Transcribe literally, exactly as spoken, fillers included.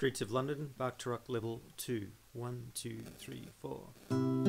Streets of London, bach to roq level two. One, two, three, four.